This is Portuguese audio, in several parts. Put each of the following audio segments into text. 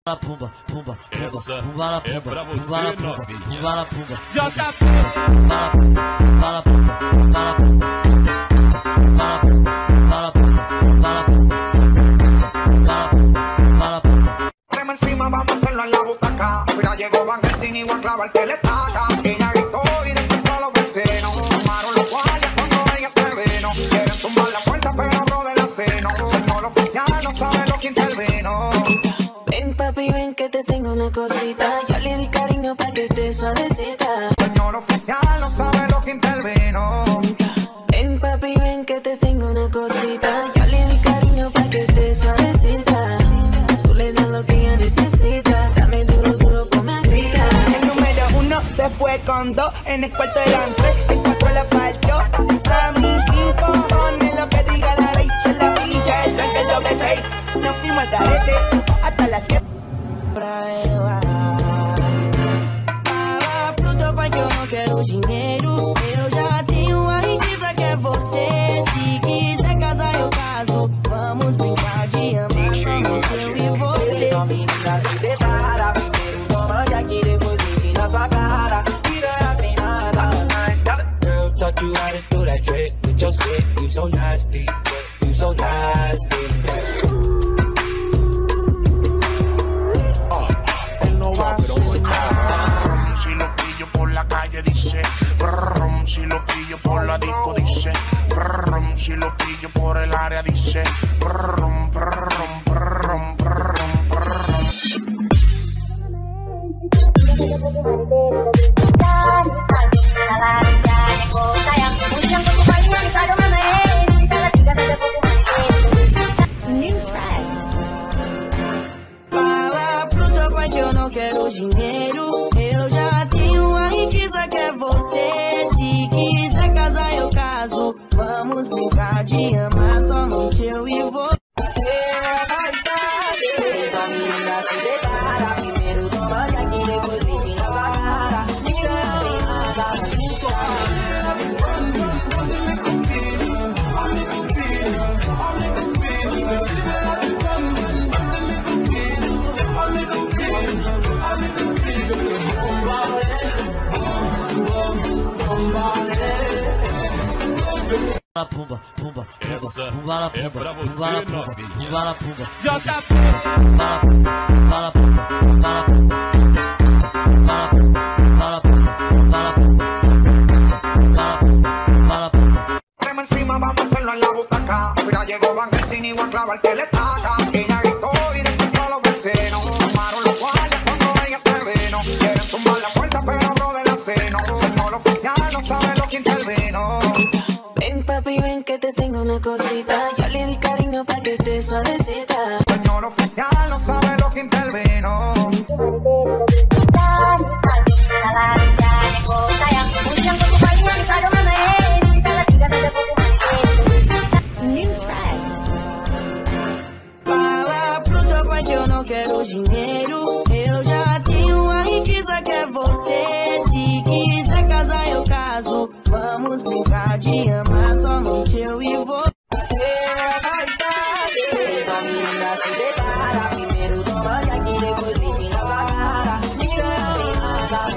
Pumba, pumba, essa pumba, é pra você, novinha. pumba, pumba, JP. pumba, pumba, Trema encima, vamos a hacerlo en la butaca. Mira, llegó Van Helsing y voy a clavar que le taca. Ella gritó y despertó a los vecinos. Tomaron los guardias cuando ella se vino. Quieren tumbar la puerta, pero bro de la seno. Señor oficial, no sabe lo que intervino. Ven papi, ven que te tengo una cosita. Yo le di cariño pa' que esté suavecita. Señor oficial, no sabe lo que intervino. Ven papi, ven que te tengo una cosita. Yo le di cariño pa' que esté suavecita. Tú le das lo que ella necesita. Dame duro, duro, ponme a gritar. El número 1 se fue con 2 en el cuarto eran 3, el 4 la partió. A mí 5 cojones, lo que diga la ley, se la pincha, el tanque el doble 6. Nos fuimos al carete hasta las 7. Fruta faz que eu não quero dinheiro. Eu já tenho a riqueza que é você. Se quiser casar eu caso. Vamos brincar de amar somente eu e você. Então menina se prepara, primeiro toma já que depois sente na sua cara. Piranha tem nada. Girl, taught you how to do that trick with your stick. You so nasty, you so nasty. Si lo pillo por la calle dice, brum, si lo pillo por la disco dice, brum, si lo pillo por el área dice, brum, brum, brum, brum, brum. Fala fruta faz que eu não quero dinheiro. Eu já tenho a riqueza que é você. Se quiser casar eu caso. Vamos brincar de amar somente eu e você. Então menina se prepara, primeiro toma já que depois sente na sua cara. Piranha tem nada, pumba, pumba, Essa pumba, é pra você, novinha. pumba, pumba, JP. Trema encima, vamos a hacerlo en la butaca. Mira, llegó Van Helsing y voy a clavar que le taca. Ella gritó y despertó a los vecinos. Tomaron los guardias cuando ella se vino. Quieren tumbar la puerta, pero bro de la seno. Señor oficial, no sabe lo que intervino. Ven papi, ven que te tengo una cosita. Yo le di cariño pa' que esté suavecita. Señor oficial, no sabe lo que intervino. Fala fruta faz que eu não quero dinheiro. Eu já tenho a riqueza que é você. Se quiser casar eu caso. Vamos brincar de amar somente eu e você. então menina se prepara, primeiro toma já que depois sente na sua cara. Piranha tem nada,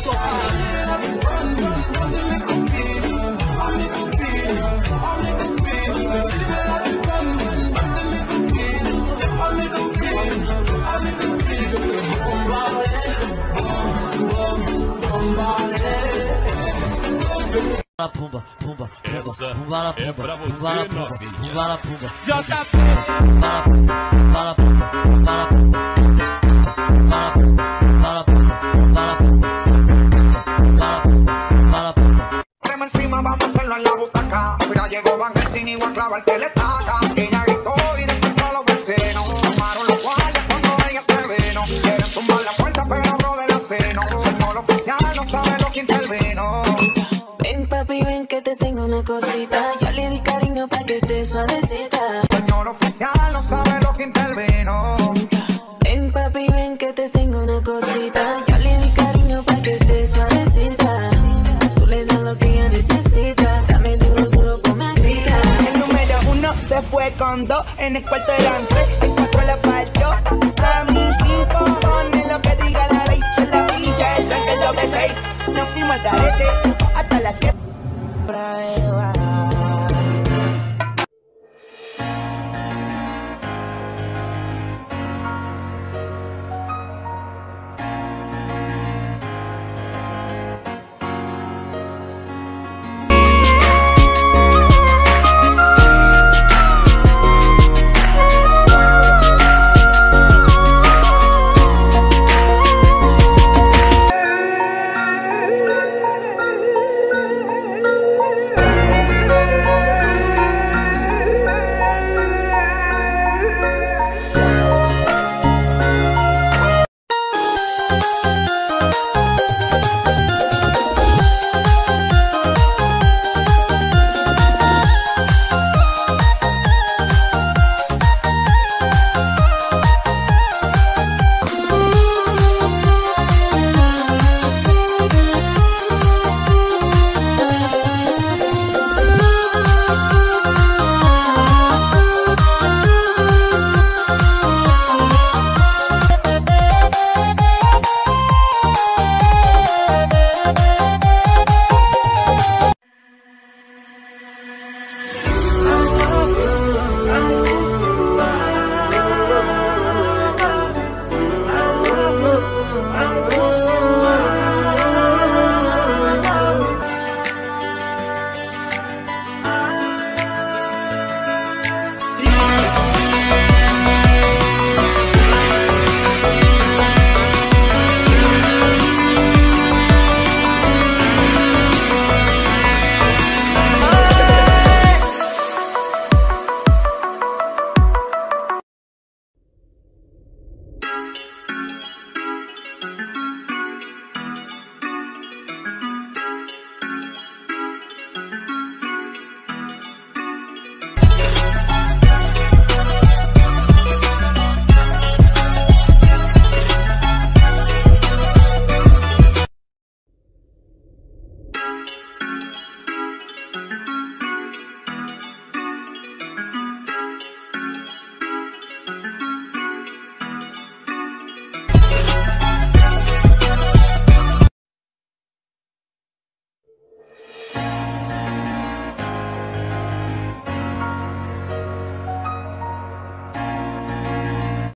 pumba, pumba, Essa pumba, é pra você, novinha. pumba, pumba, JP. Trema encima, vamos a hacerlo en la butaca. Mira, llegó Van Helsing y voy a clavar que le taca. Ella gritó y despertó a los vecinos. Tomaron los guardias cuando ella se vino. Quieren tumbar la puerta, pero bro de la seno. Señor oficial, no sabe lo que intervino. Ven papi, ven que te tengo una cosita. Yo le di cariño pa' que esté suavecita. Señor oficial, no sabe lo que intervino. Ven papi, ven que te tengo una cosita. Yo le di cariño pa' que esté suavecita. Tú le das lo que ella necesita. Dame duro, duro, ponme a gritar. el número 1 se fue con 2 en el cuarto eran 3, el 4 la partió. A mí 5 6. Nos fuimos al carete hasta las 7. Pra ela